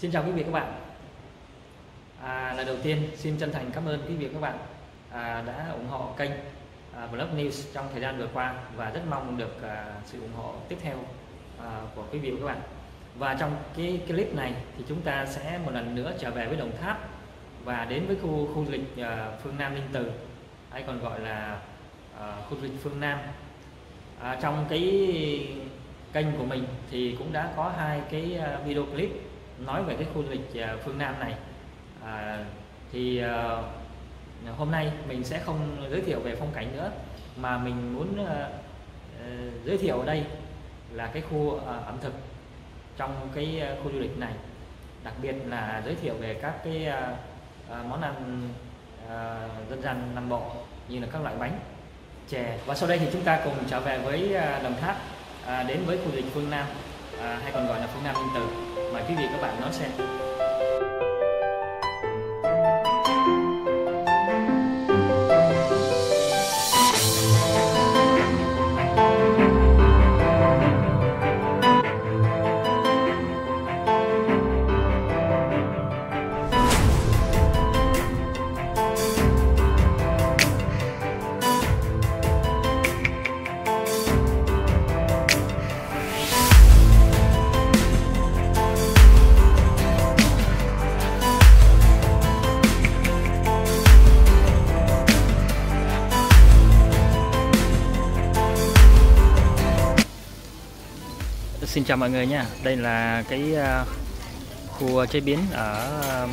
Xin chào quý vị các bạn. Lần đầu tiên xin chân thành cảm ơn quý vị các bạn đã ủng hộ kênh Vlog News trong thời gian vừa qua và rất mong được sự ủng hộ tiếp theo của quý vị các bạn. Và trong cái clip này thì chúng ta sẽ một lần nữa trở về với Đồng Tháp và đến với khu du lịch Phương Nam Ninh Từ, hay còn gọi là khu du lịch Phương Nam. Trong cái kênh của mình thì cũng đã có 2 cái video clip nói về cái khu du lịch Phương Nam này. Hôm nay mình sẽ không giới thiệu về phong cảnh nữa, mà mình muốn giới thiệu ở đây là cái khu ẩm thực trong cái khu du lịch này, đặc biệt là giới thiệu về các cái món ăn dân gian Nam Bộ như là các loại bánh, chè. Và sau đây thì chúng ta cùng trở về với Đồng Tháp, đến với khu du lịch Phương Nam, hay còn gọi là Phương Nam Ninh Từ. Mời quý vị các bạn đón xem. Xin chào mọi người nha. Đây là cái khu chế biến ở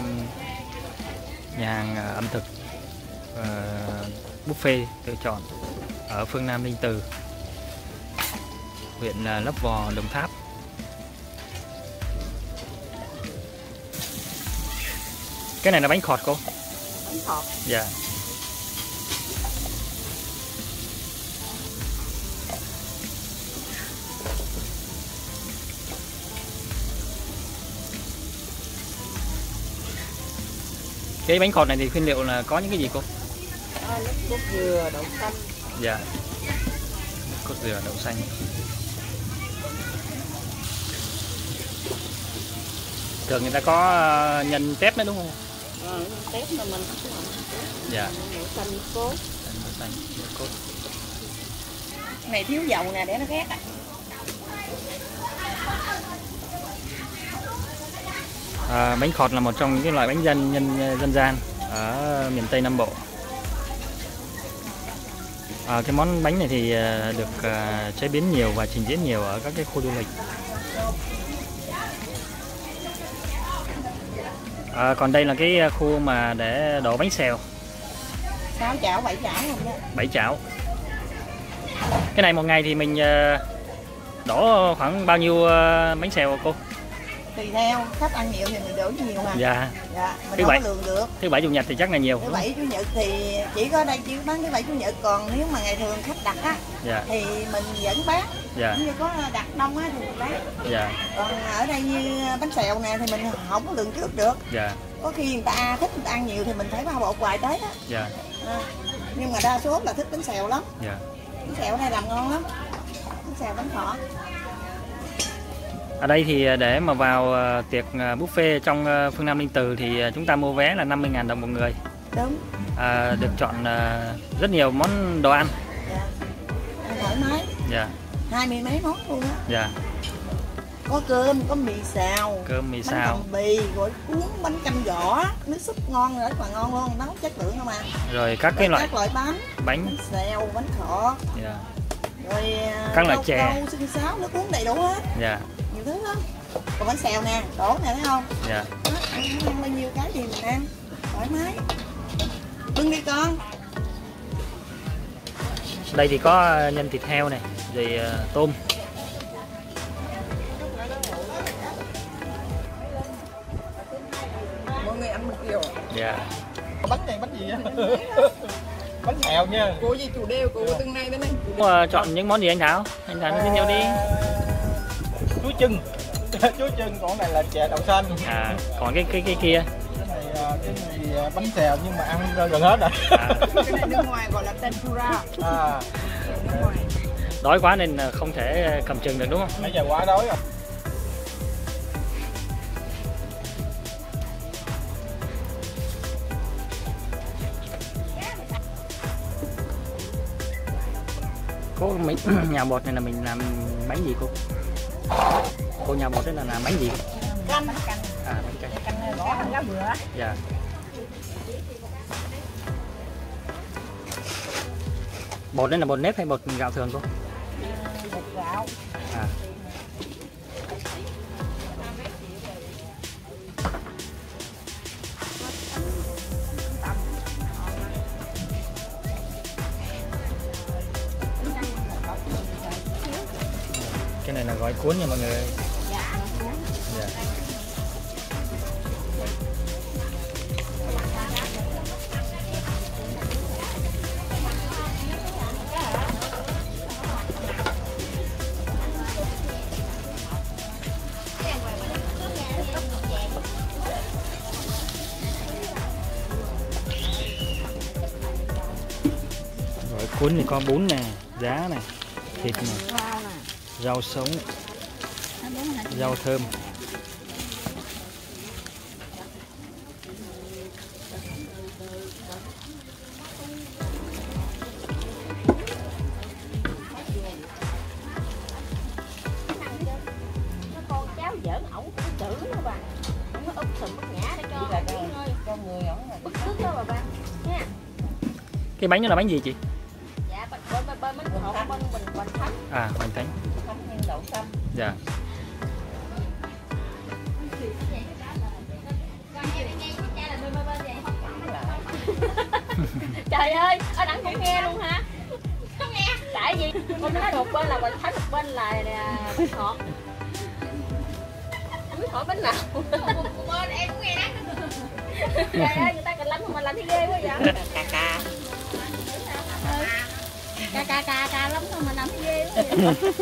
nhà hàng ẩm thực buffet tự chọn ở Phương Nam Ninh Từ, huyện Lấp Vò, Đồng Tháp. Cái này là bánh khọt cô? Bánh khọt. Dạ. Cái bánh khọt này thì nguyên liệu là có những cái gì cô? Nước cốt dừa, đậu xanh. Dạ. Cốt dừa, đậu xanh. Thường người ta có nhân tép nữa đúng không? Tép mà mình không có. Dạ. Đậu xanh, cốt. Đậu xanh, cốt. Này thiếu dầu nè để nó ghét. Bánh khọt là một trong những cái loại bánh dân gian ở miền Tây Nam Bộ. Cái món bánh này thì được chế biến nhiều và trình diễn nhiều ở các cái khu du lịch. Còn đây là cái khu mà để đổ bánh xèo. 6 chảo, 7 chảo không đó? 7 chảo. Cái này một ngày thì mình đổ khoảng bao nhiêu bánh xèo cô? Tùy theo, khách ăn nhiều thì mình đổ nhiều mà. Dạ. Dạ, mình thứ không bảy, có lường được. Thứ bảy chủ nhật thì chắc là nhiều. Thứ bảy chủ nhật thì chỉ có đây chỉ bán thứ bảy chủ nhật, còn nếu mà ngày thường khách đặt á, dạ, thì mình vẫn bán. Dạ. Nếu như có đặt đông á thì mình bán. Dạ. Còn ở đây như bánh xèo nè thì mình không có lường trước được. Dạ. Có khi người ta thích người ta ăn nhiều thì mình phải bao bột hoài tới á. Dạ. Nhưng mà đa số là thích bánh xèo lắm. Dạ. Bánh xèo ở đây làm ngon lắm. Bánh xèo, bánh khọt. Ở đây thì để mà vào tiệc buffet trong Phương Nam Ninh Từ thì chúng ta mua vé là 50.000 đồng một người. Đúng. Được chọn rất nhiều món đồ ăn. Dạ. Ăn thoải mái. Dạ. 20 mấy món luôn á. Dạ. Có cơm, có mì xào. Cơm, mì bánh xào. Bánh bì, rồi cuốn, bánh canh giỏ, nước súp ngon rất là ngon luôn, nấu chất lượng không à. Rồi các cái loại bánh. Bánh xèo, bánh khọt. Dạ. Rồi các loại chè. Rau, xương sáo, nước cuốn đầy đủ hết. Dạ. Nhiều thứ lắm. Còn bánh xèo nè, đổ nè thấy không? Dạ. Đó, ăn bao nhiêu cái gì mình ăn, thoải mái. Bưng đi con. Đây thì có nhân thịt heo này, rồi tôm. Mọi người ăn một kiểu. Dạ. Bánh này bánh gì vậy? Bánh xèo nha. Cô gì chủ đề của từng này tới đây. Chọn những món gì anh Thảo? Anh Thảo giới thiệu đi. Chuối chưng. Chuối chưng, còn này là chè đậu xanh. Còn cái kia. Cái này cái gì bánh xèo nhưng mà ăn gần hết rồi. Cái này nước ngoài gọi là tempura. Đói quá nên không thể cầm chừng được đúng không? Nãy giờ quá đói rồi. Cô mấy nhào bột này là mình làm bánh gì cô? Cô nhào bột đấy là làm bánh gì? Canh. À, bánh canh. Canh gõ bằng lá bừa. Dạ. Bột đây là bột nếp hay bột gạo thường cô? Bột gạo. À. Cái này là gói cuốn nha mọi người ơi. Dạ. Gói cuốn thì có bún nè, giá này, thịt này, rau sống, rau thơm. Con cháu giỡn ổng cũng chữ đó bà, ổng nó úp sùm bất nhã để cho người ổng bức tức đó bà nha. Cái bánh đó là bánh gì chị? Dạ bên bánh hột bên mình Hoành Thánh. À, Hoành Thánh. Thánh nhân đậu xanh. Dạ. Trời ơi, anh Đặng cũng nghe luôn hả? Không nghe. Tại vì con nói một bên là Hoành Thánh, một bên là bánh ngọt. Anh biết hỏi bánh nào? Một bên em cũng nghe đó. Trời ơi, người ta cần lắm mà làm thấy ghê quá vậy. Cà lắm thôi mà làm thấy ghê quá vậy.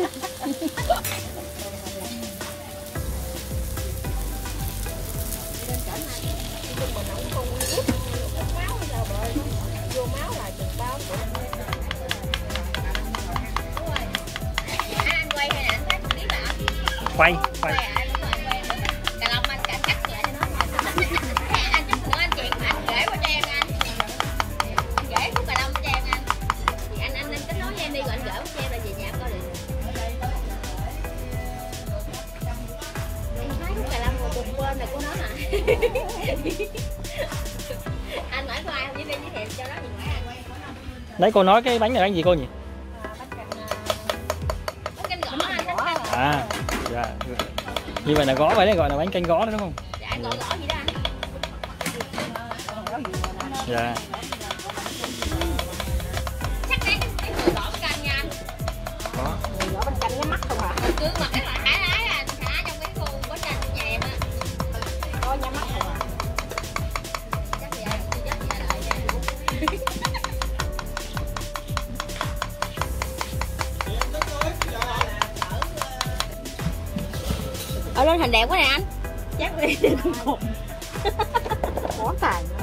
Quay. Cà Long anh cắt lại cho nó. Anh chúc mừng anh chị mà anh gửi qua cho em anh. Anh gửi khúc Cà Long cho em anh. Thì anh kết nối với em đi rồi anh gửi qua cho em là về nhà coi được. Em thấy khúc Cà Long một bên này của nó nè. Anh hỏi có ai không giới thiệu cho nó gì ngoài anh. Đấy cô nói cái bánh này bánh gì cô nhỉ? Bánh canh gõ anh thích canh. À, dạ. Như vậy là gõ vậy đấy, gọi là bánh canh gõ đó đúng không? Dạ anh gọi gõ gì đó anh. Dạ. Chắc cái người gõ bánh canh nha anh. Có. Người gõ bánh canh cái mắt không à? Cứ mặc cái loại hải lái là thả trong cái khu bánh canh của nhà em á. Có nhắm mắt không à? Chắc vậy, chắc vậy đợi nha. Ở lên hình đẹp quá nè anh. Chắc đi đừng cùng. Có tài.